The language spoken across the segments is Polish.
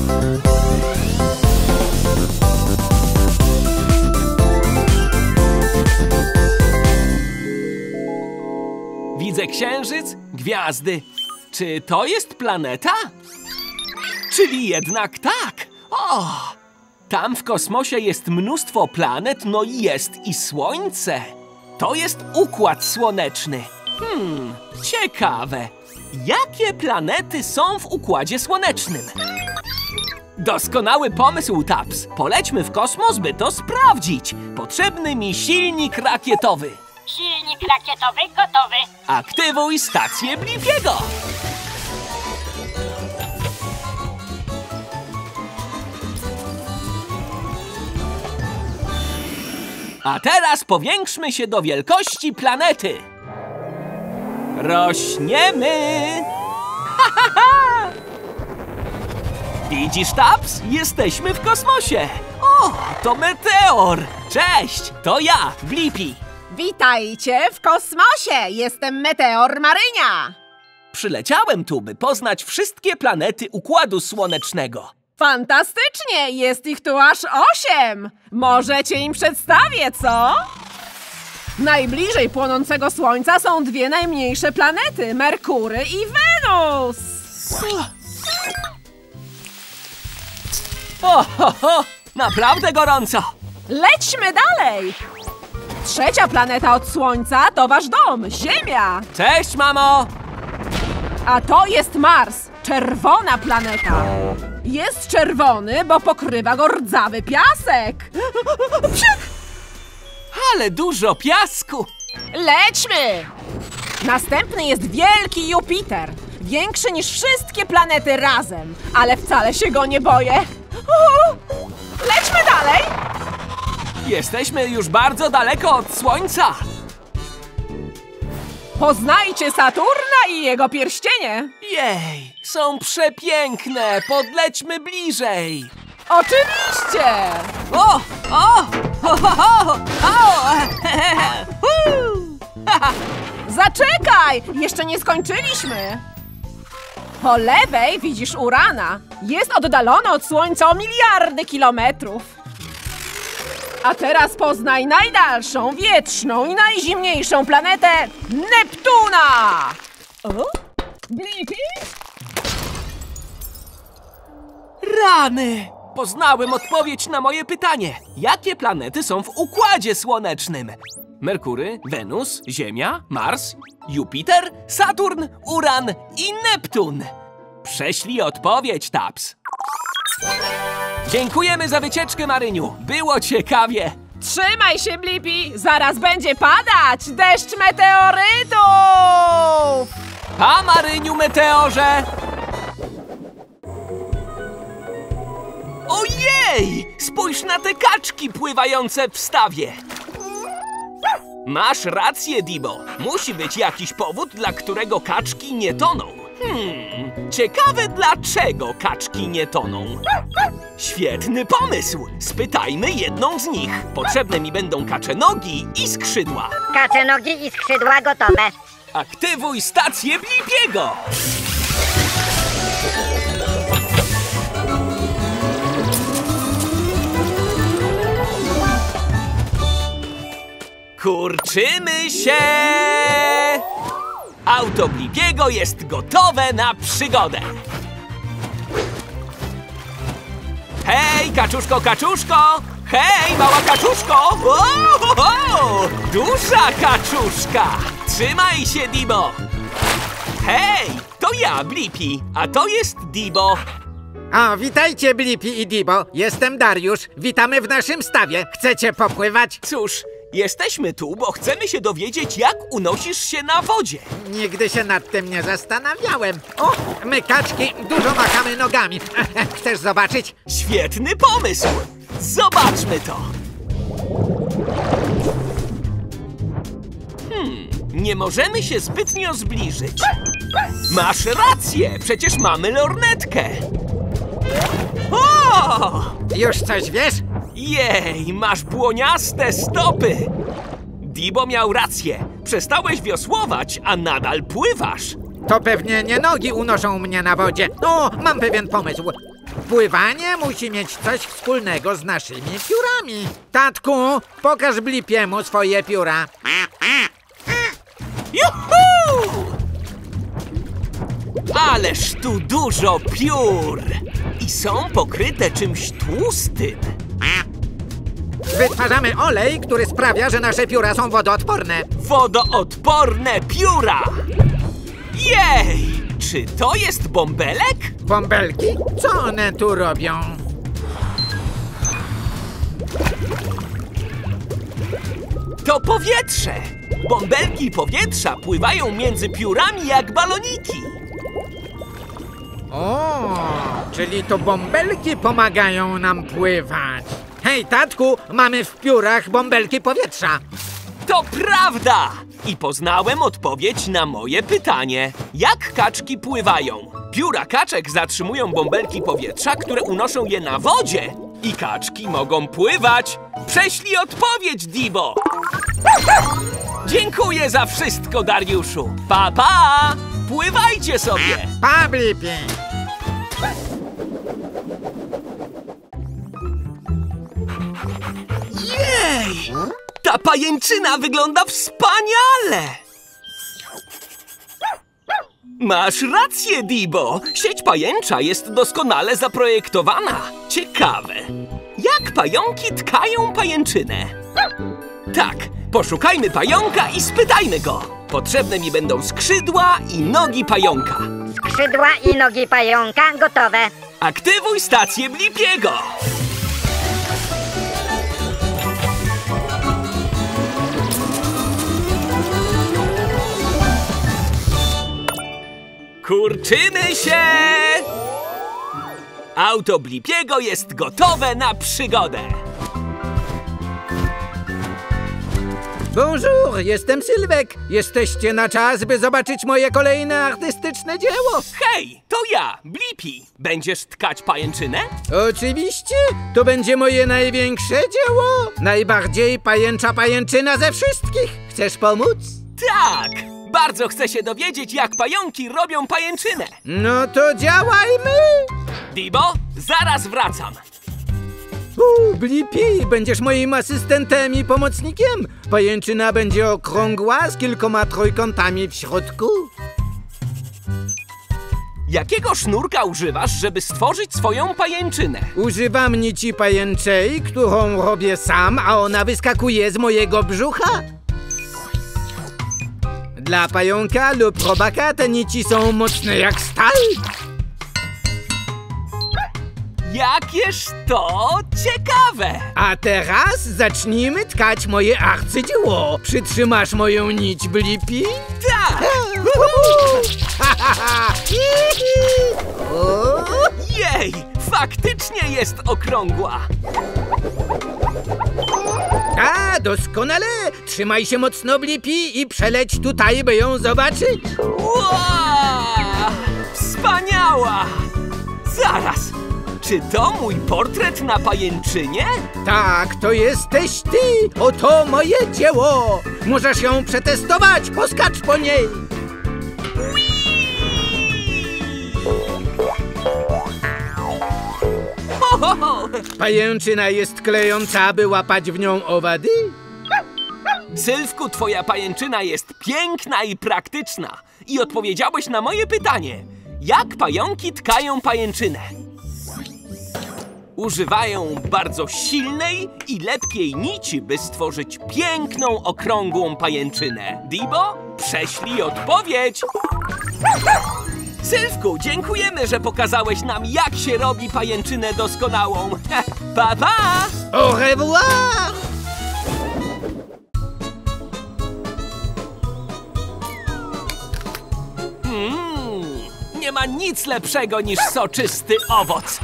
Widzę księżyc, gwiazdy. Czy to jest planeta? Czyli jednak tak. O! Tam w kosmosie jest mnóstwo planet, no i jest i Słońce. To jest Układ Słoneczny. Ciekawe. Jakie planety są w Układzie Słonecznym? Doskonały pomysł, Taps. Polećmy w kosmos, by to sprawdzić. Potrzebny mi silnik rakietowy. Silnik rakietowy gotowy. Aktywuj stację Blippiego. A teraz powiększmy się do wielkości planety. Rośniemy! Ha, ha, ha! Widzisz, Taps? Jesteśmy w kosmosie. O, to meteor! Cześć, to ja, Blippi. Witajcie w kosmosie! Jestem Meteor Marynia! Przyleciałem tu, by poznać wszystkie planety Układu Słonecznego. Fantastycznie! Jest ich tu aż 8! Może cię im przedstawię, co? Najbliżej płonącego Słońca są dwie najmniejsze planety, Merkury i Wenus! O, ho, ho, naprawdę gorąco! Lećmy dalej! Trzecia planeta od Słońca to wasz dom, Ziemia! Cześć, mamo! A to jest Mars, czerwona planeta. Jest czerwony, bo pokrywa go rdzawy piasek. Ale dużo piasku! Lećmy! Następny jest wielki Jupiter. Większy niż wszystkie planety razem, ale wcale się go nie boję. Lećmy dalej! Jesteśmy już bardzo daleko od Słońca. Poznajcie Saturna i jego pierścienie. Jej, są przepiękne! Podlećmy bliżej! Oczywiście! O! O! Ho, ho, ho! Au! Zaczekaj! Jeszcze nie skończyliśmy! Po lewej widzisz Urana. Jest oddalony od Słońca o miliardy kilometrów. A teraz poznaj najdalszą, wietrzną i najzimniejszą planetę Neptuna! O? Blippi? Rany! Poznałem odpowiedź na moje pytanie. Jakie planety są w Układzie Słonecznym? Merkury, Wenus, Ziemia, Mars, Jupiter, Saturn, Uran i Neptun. Prześlij odpowiedź, Taps. Dziękujemy za wycieczkę, Maryniu. Było ciekawie. Trzymaj się, Blippi! Zaraz będzie padać deszcz meteorytów! Pa, Maryniu, meteorze! Ojej! Spójrz na te kaczki pływające w stawie. Masz rację, Dibo. Musi być jakiś powód, dla którego kaczki nie toną. Ciekawe, dlaczego kaczki nie toną. Świetny pomysł! Spytajmy jedną z nich. Potrzebne mi będą kacze nogi i skrzydła. Kacze nogi i skrzydła gotowe. Aktywuj stację Blippiego! Kurczymy się! Auto Blippiego jest gotowe na przygodę! Hej, kaczuszko, kaczuszko! Hej, mała kaczuszko! O! Duża kaczuszka! Trzymaj się, Dibo! Hej, to ja, Blippi, a to jest Dibo. O, witajcie, Blippi i Dibo. Jestem Dariusz. Witamy w naszym stawie. Chcecie popływać? Cóż, jesteśmy tu, bo chcemy się dowiedzieć, jak unosisz się na wodzie. Nigdy się nad tym nie zastanawiałem. O, my kaczki dużo machamy nogami. Chcesz zobaczyć? Świetny pomysł! Zobaczmy to! Nie możemy się zbytnio zbliżyć. Masz rację, przecież mamy lornetkę. O! Już coś wiesz? Jej, masz błoniaste stopy! Dibo miał rację. Przestałeś wiosłować, a nadal pływasz. To pewnie nie nogi unoszą mnie na wodzie. O, mam pewien pomysł. Pływanie musi mieć coś wspólnego z naszymi piórami. Tatku, pokaż Blipiemu swoje pióra. Juhu! Ależ tu dużo piór! I są pokryte czymś tłustym. Wytwarzamy olej, który sprawia, że nasze pióra są wodoodporne. Wodoodporne pióra! Jej! Czy to jest bąbelek? Bąbelki? Co one tu robią? To powietrze! Bąbelki powietrza pływają między piórami jak baloniki. O, czyli to bąbelki pomagają nam pływać. Hej, tatku, mamy w piórach bąbelki powietrza. To prawda! I poznałem odpowiedź na moje pytanie. Jak kaczki pływają? Pióra kaczek zatrzymują bąbelki powietrza, które unoszą je na wodzie. I kaczki mogą pływać. Prześlij odpowiedź, Dibo! Dziękuję za wszystko, Dariuszu. Pa, pa! Pływajcie sobie! Pa, Blippi! Jej! Ta pajęczyna wygląda wspaniale! Masz rację, Dibo! Sieć pajęcza jest doskonale zaprojektowana. Ciekawe, jak pająki tkają pajęczynę? Tak, poszukajmy pająka i spytajmy go. Potrzebne mi będą skrzydła i nogi pająka. Skrzydła i nogi pająka gotowe. Aktywuj stację Blippiego! Kurczymy się! Auto Blippiego jest gotowe na przygodę. Bonjour, jestem Sylwek. Jesteście na czas, by zobaczyć moje kolejne artystyczne dzieło. Hej, to ja, Blippi. Będziesz tkać pajęczynę? Oczywiście, to będzie moje największe dzieło. Najbardziej pajęcza pajęczyna ze wszystkich. Chcesz pomóc? Tak! Bardzo chcę się dowiedzieć, jak pająki robią pajęczynę. No to działajmy. Dibo, zaraz wracam. Blippi, będziesz moim asystentem i pomocnikiem. Pajęczyna będzie okrągła z kilkoma trójkątami w środku. Jakiego sznurka używasz, żeby stworzyć swoją pajęczynę? Używam nici pajęczej, którą robię sam, a ona wyskakuje z mojego brzucha. Dla pająka lub robaka te nici są mocne jak stal. Jakież to ciekawe! A teraz zacznijmy tkać moje arcydzieło. Przytrzymasz moją nić, Blippi? Tak! Jej! Faktycznie jest okrągła! A, doskonale! Trzymaj się mocno, Blippi, i przeleć tutaj, by ją zobaczyć. Wow! Wspaniała! Zaraz! Czy to mój portret na pajęczynie? Tak, to jesteś ty! Oto moje dzieło! Możesz ją przetestować, poskacz po niej! Ho, ho, ho. Pajęczyna jest klejąca, by łapać w nią owady? Sylwku, twoja pajęczyna jest piękna i praktyczna. I odpowiedziałeś na moje pytanie. Jak pająki tkają pajęczynę? Używają bardzo silnej i lepkiej nici, by stworzyć piękną, okrągłą pajęczynę. Dibo, prześlij odpowiedź! Sylwku, dziękujemy, że pokazałeś nam, jak się robi pajęczynę doskonałą. Pa, pa! Au revoir! Nie ma nic lepszego niż soczysty owoc.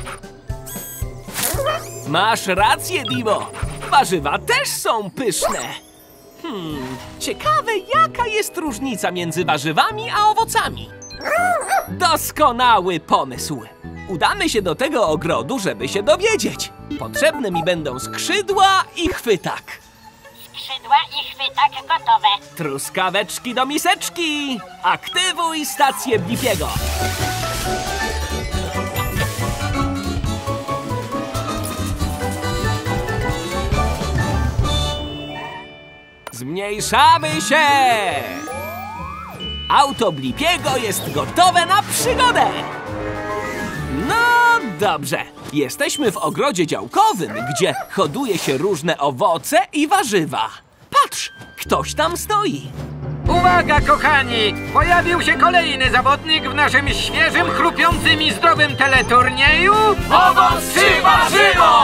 Masz rację, Dibo. Warzywa też są pyszne. Ciekawe, jaka jest różnica między warzywami a owocami. Doskonały pomysł. Udamy się do tego ogrodu, żeby się dowiedzieć. Potrzebne mi będą skrzydła i chwytak. Skrzydła i chwytak gotowe. Truskaweczki do miseczki. Aktywuj stację Blippiego. Pospieszamy się! Auto Blipiego jest gotowe na przygodę! No dobrze, jesteśmy w ogrodzie działkowym, gdzie hoduje się różne owoce i warzywa. Patrz, ktoś tam stoi. Uwaga, kochani! Pojawił się kolejny zawodnik w naszym świeżym, chrupiącym i zdrowym teleturnieju. Owoc czy warzywo?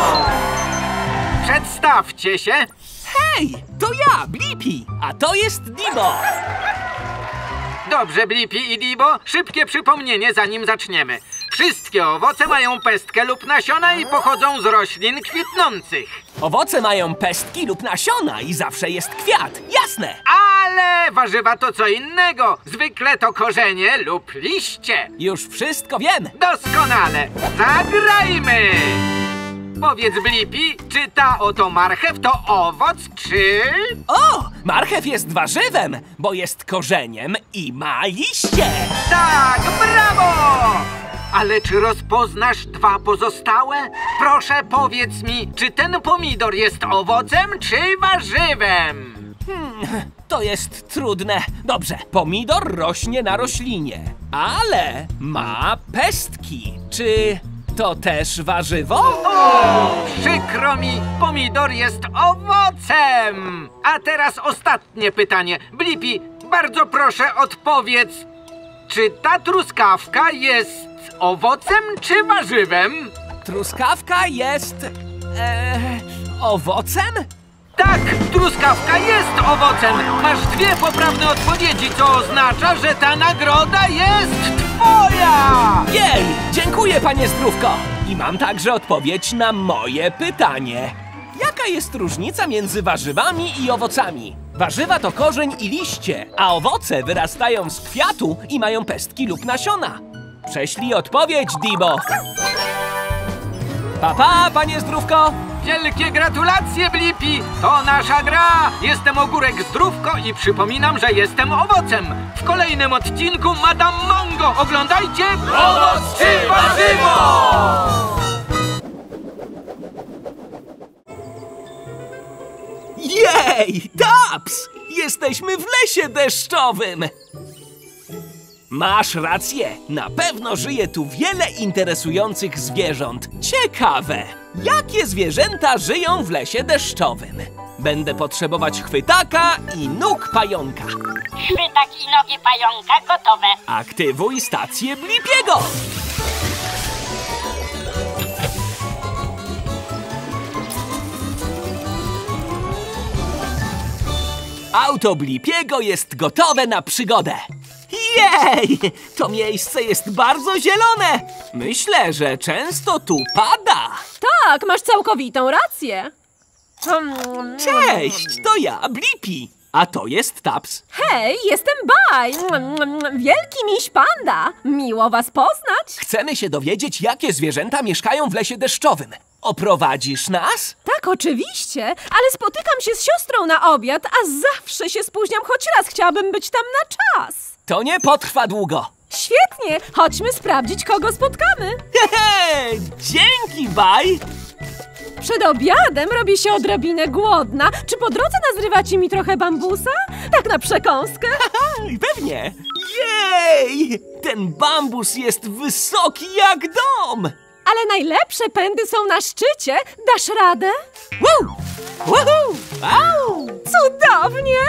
Przedstawcie się. Hej, to ja, Blippi, a to jest Dibo. Dobrze, Blippi i Dibo, szybkie przypomnienie, zanim zaczniemy. Wszystkie owoce mają pestkę lub nasiona i pochodzą z roślin kwitnących. Owoce mają pestki lub nasiona i zawsze jest kwiat, jasne. Ale warzywa to co innego. Zwykle to korzenie lub liście. Już wszystko wiem. Doskonale. Zagrajmy! Powiedz, Blippi, czy ta oto marchew to owoc, czy... O, marchew jest warzywem, bo jest korzeniem i ma liście. Tak, brawo! Ale czy rozpoznasz dwa pozostałe? Proszę, powiedz mi, czy ten pomidor jest owocem, czy warzywem? To jest trudne. Dobrze, pomidor rośnie na roślinie, ale ma pestki. Czy to też warzywo? Przykro mi, pomidor jest owocem! A teraz ostatnie pytanie. Blippi, bardzo proszę odpowiedz, czy ta truskawka jest owocem czy warzywem? Truskawka jest... owocem? Tak, truskawka jest owocem. Masz dwie poprawne odpowiedzi, co oznacza, że ta nagroda jest twoja! Jej, dziękuję, panie Zdrówko. I mam także odpowiedź na moje pytanie. Jaka jest różnica między warzywami i owocami? Warzywa to korzeń i liście, a owoce wyrastają z kwiatu i mają pestki lub nasiona. Prześlij odpowiedź, Dibo. Pa, panie Zdrówko. Wielkie gratulacje, Blippi! To nasza gra! Jestem Ogórek Zdrówko i przypominam, że jestem owocem. W kolejnym odcinku Madame Mango. Oglądajcie! Owoc czy warzywo? Jej, Taps! Jesteśmy w lesie deszczowym! Masz rację, na pewno żyje tu wiele interesujących zwierząt. Ciekawe, jakie zwierzęta żyją w lesie deszczowym? Będę potrzebować chwytaka i nóg pająka. Chwytak i nogi pająka gotowe. Aktywuj stację Blippiego! Auto Blippiego jest gotowe na przygodę. Jej! To miejsce jest bardzo zielone. Myślę, że często tu pada. Tak, masz całkowitą rację. Cześć, to ja, Blippi. A to jest Taps. Hej, jestem Baj. Wielki miś panda. Miło was poznać. Chcemy się dowiedzieć, jakie zwierzęta mieszkają w lesie deszczowym. Oprowadzisz nas? Tak, oczywiście, ale spotykam się z siostrą na obiad, a zawsze się spóźniam, choć raz chciałabym być tam na czas. To nie potrwa długo. Świetnie, chodźmy sprawdzić, kogo spotkamy. Hehe, dzięki, Baj. Przed obiadem robię się odrobinę głodna. Czy po drodze nazrywacie mi trochę bambusa? Tak na przekąskę? Pewnie. Jej! Ten bambus jest wysoki jak dom. Ale najlepsze pędy są na szczycie. Dasz radę? Woo! Woohoo! Au! Cudownie!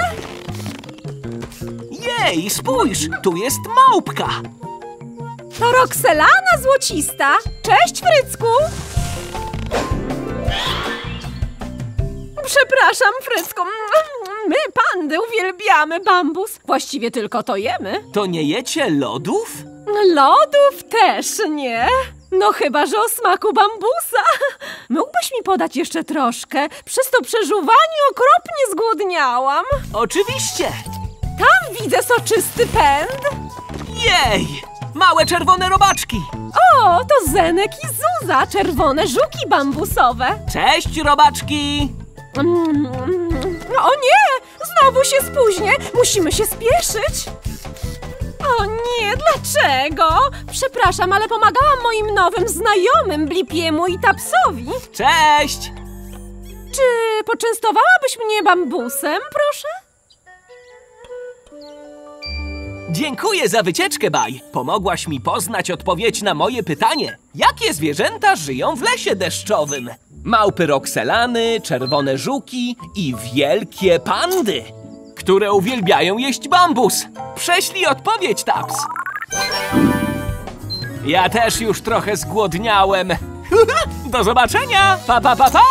Jej, spójrz, tu jest małpka. To Roxelana złocista. Cześć, Frycku. Przepraszam, Frycku. My, pandy, uwielbiamy bambus. Właściwie tylko to jemy. To nie jecie lodów? Lodów też nie. No chyba, że o smaku bambusa. Mógłbyś mi podać jeszcze troszkę? Przez to przeżuwanie okropnie zgłodniałam. Oczywiście. Tam widzę soczysty pęd. Jej! Małe czerwone robaczki. O, to Zenek i Zuza, czerwone żuki bambusowe. Cześć, robaczki. O nie! Znowu się spóźnię! Musimy się spieszyć! O nie, dlaczego? Przepraszam, ale pomagałam moim nowym znajomym, Blippiemu i Tapsowi. Cześć. Czy poczęstowałabyś mnie bambusem, proszę? Dziękuję za wycieczkę, Baj. Pomogłaś mi poznać odpowiedź na moje pytanie. Jakie zwierzęta żyją w lesie deszczowym? Małpy rokselany, czerwone żuki i wielkie pandy, które uwielbiają jeść bambus. Prześlij odpowiedź, Taps. Ja też już trochę zgłodniałem. Do zobaczenia! Pa, pa, pa, pa!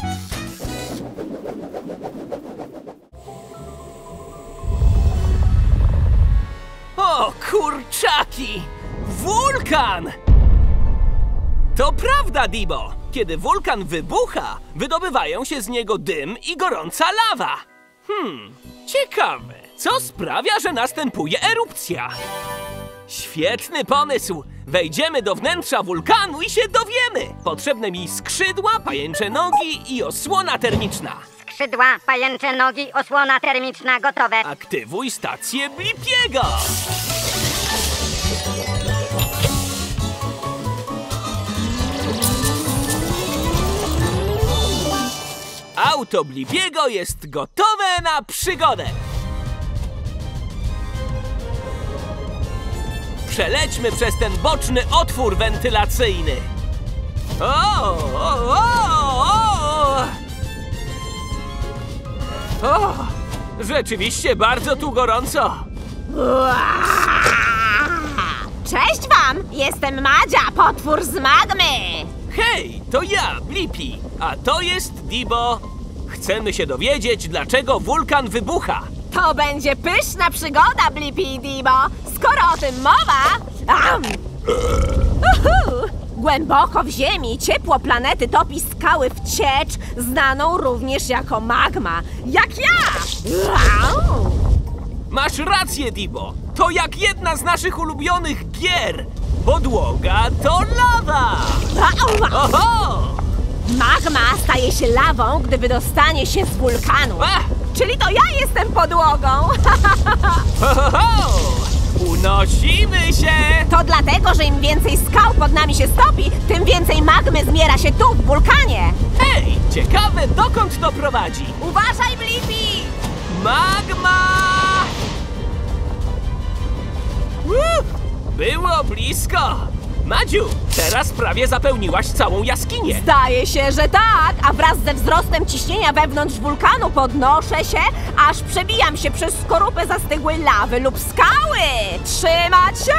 O, kurczaki! Wulkan! To prawda, Dibo! Kiedy wulkan wybucha, wydobywają się z niego dym i gorąca lawa. Ciekawe, co sprawia, że następuje erupcja? Świetny pomysł! Wejdziemy do wnętrza wulkanu i się dowiemy! Potrzebne mi skrzydła, pajęcze nogi i osłona termiczna. Skrzydła, pajęcze nogi, osłona termiczna gotowe. Aktywuj stację Blippiego! Auto Blippiego jest gotowe na przygodę! Przelećmy przez ten boczny otwór wentylacyjny. O, rzeczywiście bardzo tu gorąco. Cześć wam! Jestem Madzia, potwór z magmy! Hej, to ja, Blippi, a to jest Dibo. Chcemy się dowiedzieć, dlaczego wulkan wybucha. To będzie pyszna przygoda, Blippi i Dibo! Skoro o tym mowa... Głęboko w ziemi ciepło planety topi skały w ciecz, znaną również jako magma. Jak ja! Masz rację, Dibo. To jak jedna z naszych ulubionych gier. Podłoga to lawa! Oho! Magma staje się lawą, gdy wydostanie się z wulkanu. Czyli to ja jestem podłogą! Oho! Unosimy się! To dlatego, że im więcej skał pod nami się stopi, tym więcej magmy zmiera się tu, w wulkanie! Hej, ciekawe dokąd to prowadzi. Uważaj, Blippi! Magma! Było blisko! Madziu, teraz prawie zapełniłaś całą jaskinię. Zdaje się, że tak, a wraz ze wzrostem ciśnienia wewnątrz wulkanu podnoszę się, aż przebijam się przez skorupę zastygłej lawy lub skały! Trzymać się!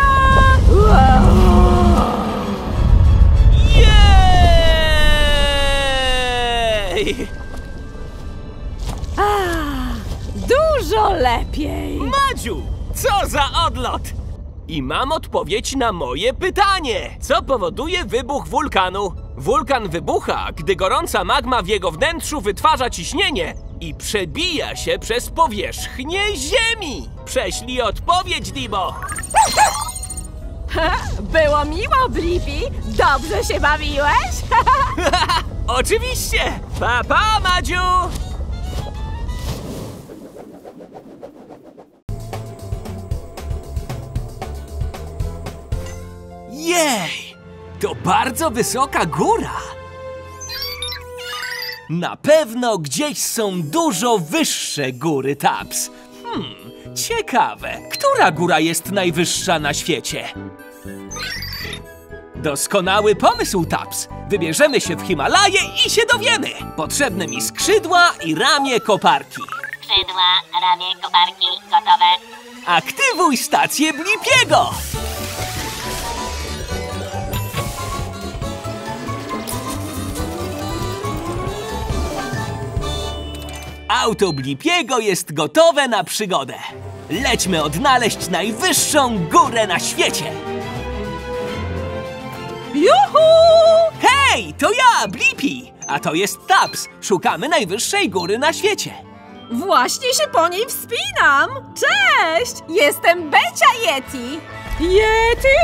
Jej! Dużo lepiej! Madziu, co za odlot! I mam odpowiedź na moje pytanie. Co powoduje wybuch wulkanu? Wulkan wybucha, gdy gorąca magma w jego wnętrzu wytwarza ciśnienie i przebija się przez powierzchnię Ziemi. Prześlij odpowiedź, Dibo. Było miło, Blippi. Dobrze się bawiłeś? Oczywiście. Pa, pa, Madziu. Jej! To bardzo wysoka góra! Na pewno gdzieś są dużo wyższe góry, Taps. Ciekawe, która góra jest najwyższa na świecie? Doskonały pomysł, Taps. Wybierzemy się w Himalaje i się dowiemy. Potrzebne mi skrzydła i ramię koparki. Skrzydła, ramię, koparki gotowe. Aktywuj stację Blippiego! Auto Blippiego jest gotowe na przygodę. Lećmy odnaleźć najwyższą górę na świecie. Juhu! Hej, to ja, Blippi! A to jest Taps. Szukamy najwyższej góry na świecie. Właśnie się po niej wspinam! Cześć! Jestem Becia Yeti! Yeti!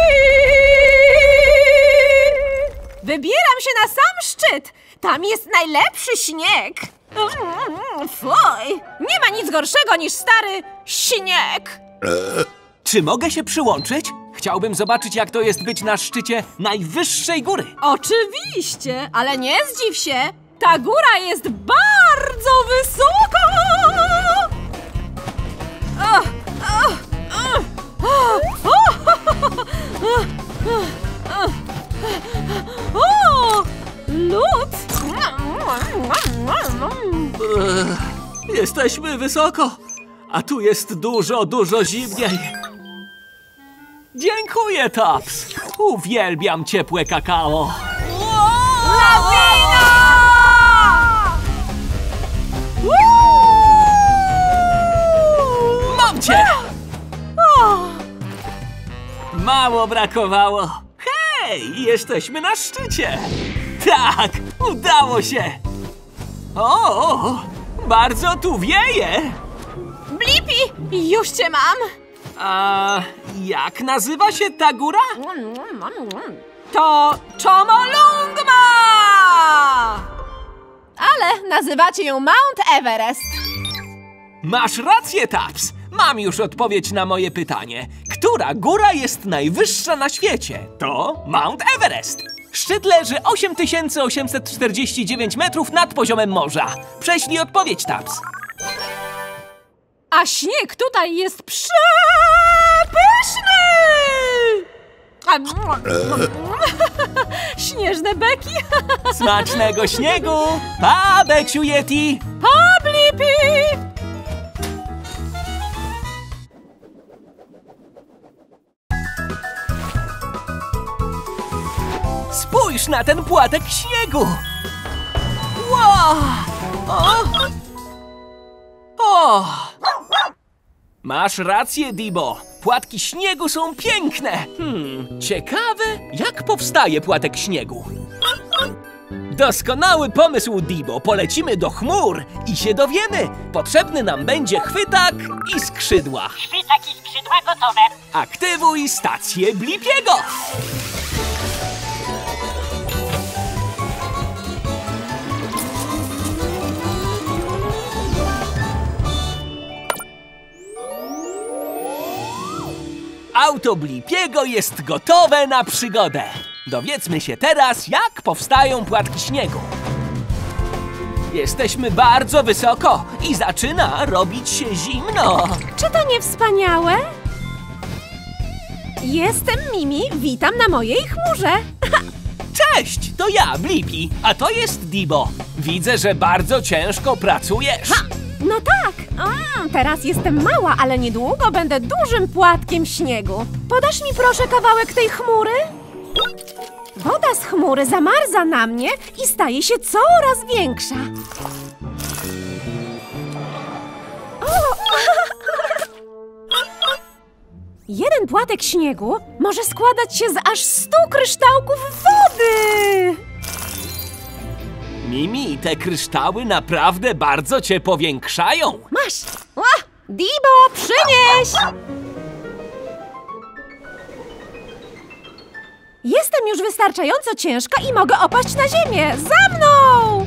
Wybieram się na sam szczyt! Tam jest najlepszy śnieg! Fuj! Nie ma nic gorszego niż stary śnieg! Czy mogę się przyłączyć? Chciałbym zobaczyć, jak to jest być na szczycie najwyższej góry. Oczywiście, ale nie zdziw się! Ta góra jest bardzo wysoka! O! Lód! Jesteśmy wysoko, a tu jest dużo zimniej. Dziękuję, Tops. Uwielbiam ciepłe kakao. Lawina! Mam cię! Mało brakowało. Hej, jesteśmy na szczycie. Tak, udało się. O, bardzo tu wieje. Blippi, już cię mam! A jak nazywa się ta góra? To Chomolungma! Ale nazywacie ją Mount Everest. Masz rację, Taps. Mam już odpowiedź na moje pytanie. Która góra jest najwyższa na świecie? To Mount Everest. Szczyt leży 8849 metrów nad poziomem morza. Prześlij odpowiedź, Taps. A śnieg tutaj jest przepyszny! Śnieżne beki! Smacznego śniegu! Pa, Beciu Yeti! Pa, Blippi! Spójrz na ten płatek śniegu! Wow! O! Masz rację, Dibo. Płatki śniegu są piękne. Ciekawe, jak powstaje płatek śniegu. Doskonały pomysł, Dibo. Polecimy do chmur i się dowiemy. Potrzebny nam będzie chwytak i skrzydła. Chwytak i skrzydła gotowe. Aktywuj stację Blippiego. Auto Blippiego jest gotowe na przygodę. Dowiedzmy się teraz, jak powstają płatki śniegu. Jesteśmy bardzo wysoko i zaczyna robić się zimno. Czy to nie wspaniałe? Jestem Mimi, witam na mojej chmurze. Cześć, to ja, Blippi, a to jest Dibo. Widzę, że bardzo ciężko pracujesz. No tak, teraz jestem mała, ale niedługo będę dużym płatkiem śniegu. Podasz mi proszę kawałek tej chmury? Woda z chmury zamarza na mnie i staje się coraz większa. Jeden płatek śniegu może składać się z aż 100 kryształków wody! Mimi, te kryształy naprawdę bardzo cię powiększają. Masz! Dibo, przynieś! Jestem już wystarczająco ciężka i mogę opaść na ziemię. Za mną!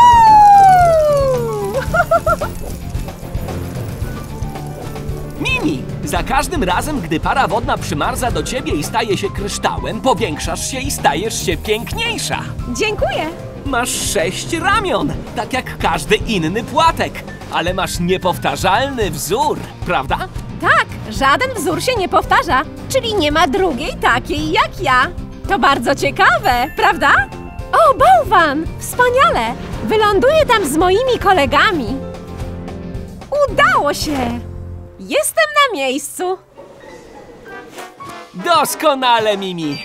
Mimi, za każdym razem, gdy para wodna przymarza do ciebie i staje się kryształem, powiększasz się i stajesz się piękniejsza. Dziękuję. Masz 6 ramion, tak jak każdy inny płatek, ale masz niepowtarzalny wzór, prawda? Tak, żaden wzór się nie powtarza, czyli nie ma drugiej takiej jak ja. To bardzo ciekawe, prawda? O, bałwan! Wspaniale! Wyląduję tam z moimi kolegami. Udało się! Jestem na miejscu. Doskonale, Mimi.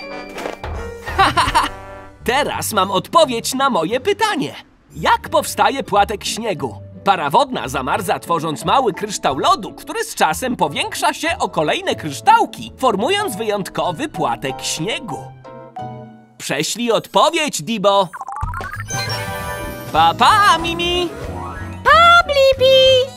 Teraz mam odpowiedź na moje pytanie. Jak powstaje płatek śniegu? Para wodna zamarza, tworząc mały kryształ lodu, który z czasem powiększa się o kolejne kryształki, formując wyjątkowy płatek śniegu. Prześlij odpowiedź, Dibo. Pa, pa, Mimi! Pa, Blippi!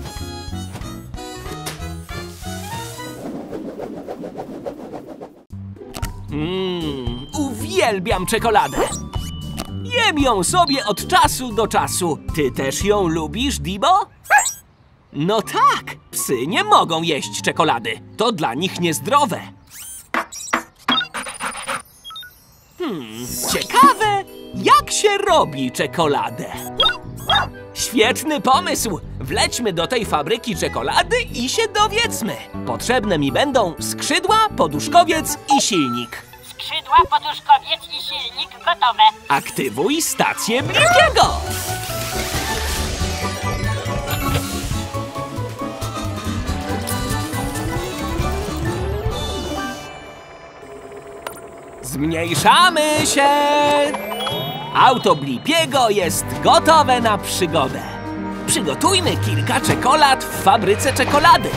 Uwielbiam czekoladę. Jem ją sobie od czasu do czasu. Ty też ją lubisz, Dibo? No tak, psy nie mogą jeść czekolady. To dla nich niezdrowe. Ciekawe, jak jak się robi czekoladę. Świetny pomysł! Wlećmy do tej fabryki czekolady i się dowiedzmy. Potrzebne mi będą skrzydła, poduszkowiec i silnik. Skrzydła, poduszkowiec i silnik gotowe. Aktywuj stację Blipiego! Zmniejszamy się! Auto Blipiego jest gotowe na przygodę. Przygotujmy kilka czekolad w fabryce czekolady.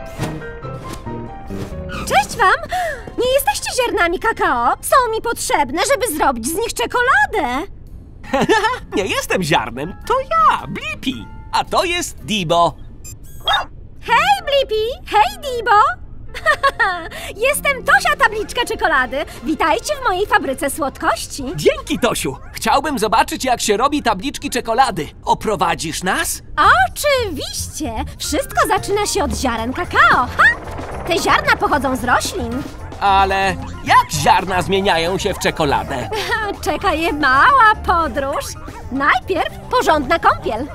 Cześć wam! Nie jesteście ziarnami kakao? Są mi potrzebne, żeby zrobić z nich czekoladę. Nie jestem ziarnem, to ja, Blippi. A to jest Dibo. Hej, Blippi! Hej, Dibo! Jestem Tosia Tabliczka Czekolady. Witajcie w mojej fabryce słodkości. Dzięki, Tosiu. Chciałbym zobaczyć, jak się robi tabliczki czekolady. Oprowadzisz nas? Oczywiście! Wszystko zaczyna się od ziaren kakao. Ha! Te ziarna pochodzą z roślin. Ale jak ziarna zmieniają się w czekoladę? Czeka je mała podróż. Najpierw porządna kąpiel.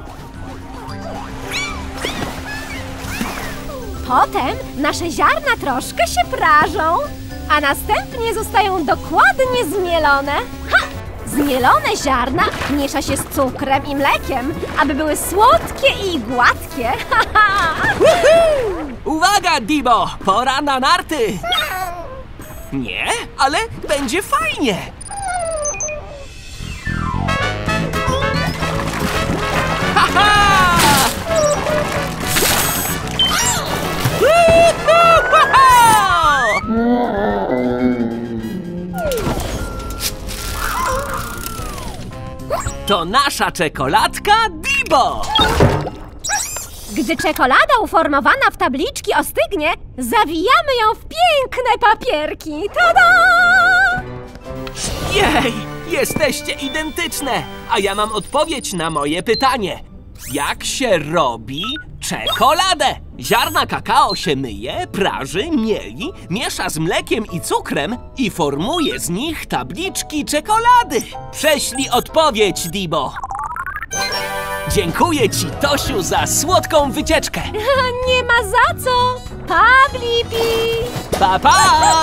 Potem nasze ziarna troszkę się prażą, a następnie zostają dokładnie zmielone. Ha! Zmielone ziarna miesza się z cukrem i mlekiem, aby były słodkie i gładkie. Uwaga, Dibo! Pora na narty! Nie, ale będzie fajnie! To nasza czekoladka Dibo! Gdy czekolada uformowana w tabliczki ostygnie, zawijamy ją w piękne papierki. Tada! Jej! Jesteście identyczne! A ja mam odpowiedź na moje pytanie. Jak się robi czekoladę? Ziarna kakao się myje, praży, mieli, miesza z mlekiem i cukrem i formuje z nich tabliczki czekolady. Prześlij odpowiedź, Dibo. Dziękuję ci, Tosiu, za słodką wycieczkę. Nie ma za co. Pa, Blippi! Pa, pa!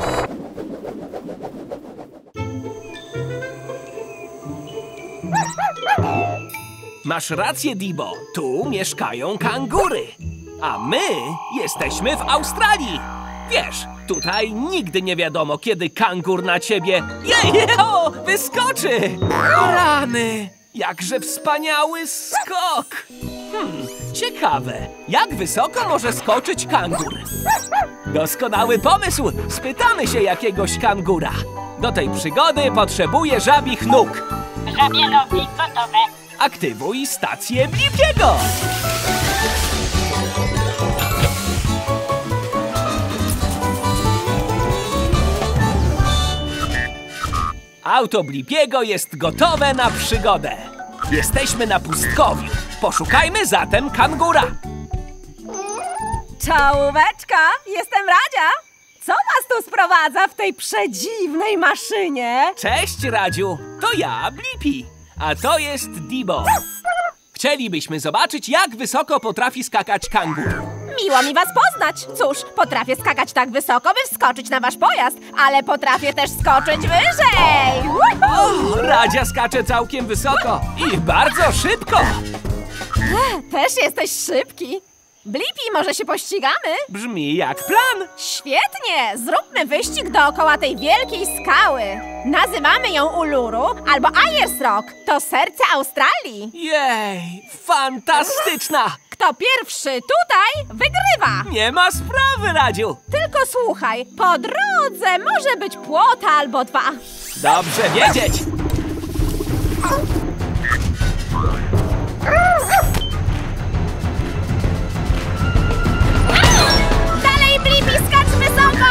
Masz rację, Dibo. Tu mieszkają kangury. A my jesteśmy w Australii. Wiesz, tutaj nigdy nie wiadomo, kiedy kangur na ciebie wyskoczy. Rany! Jakże wspaniały skok! Ciekawe, jak wysoko może skoczyć kangur? Doskonały pomysł! Spytamy się jakiegoś kangura. Do tej przygody potrzebuję żabich nóg. Żabie nogi gotowe. Aktywuj stację Blipiego! Auto Blipiego jest gotowe na przygodę. Jesteśmy na pustkowiu. Poszukajmy zatem kangura. Czołóweczka, jestem Radzia. Co was tu sprowadza w tej przedziwnej maszynie? Cześć, Radziu. To ja, Blippi. A to jest Dibo. Chcielibyśmy zobaczyć, jak wysoko potrafi skakać kangur. Miło mi was poznać. Cóż, potrafię skakać tak wysoko, by wskoczyć na wasz pojazd, ale potrafię też skoczyć wyżej. O, Radzia skacze całkiem wysoko i bardzo szybko. Też jesteś szybki. Blippi, może się pościgamy? Brzmi jak plan. Świetnie! Zróbmy wyścig dookoła tej wielkiej skały. Nazywamy ją Uluru albo Ayers Rock. To serce Australii. Jej, fantastyczna. Kto pierwszy tutaj, wygrywa. Nie ma sprawy, Radziu. Tylko słuchaj, po drodze może być płot albo dwa. Dobrze wiedzieć. Dalej, Blippi, skacz wysoko!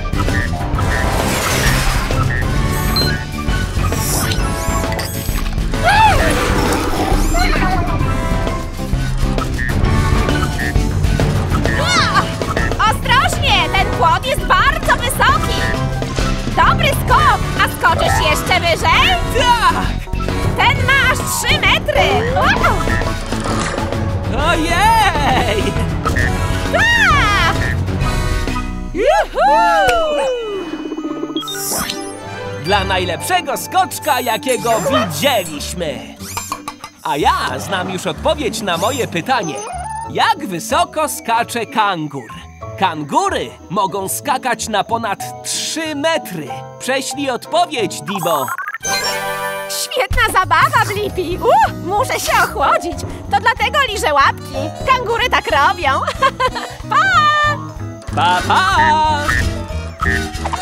Ostrożnie, ten płot jest bardzo wysoki. Dobry skok, a skoczysz jeszcze wyżej? Tak! Ten ma aż 3 metry! Wow! Ojej! Tak! Juhu! Dla najlepszego skoczka, jakiego widzieliśmy. A ja znam już odpowiedź na moje pytanie. Jak wysoko skacze kangur? Kangury mogą skakać na ponad 3 metry. Prześlij odpowiedź, Dibo. Świetna zabawa, Blippi! Muszę się ochłodzić. To dlatego liżę łapki. Kangury tak robią. Pa! Pa, pa!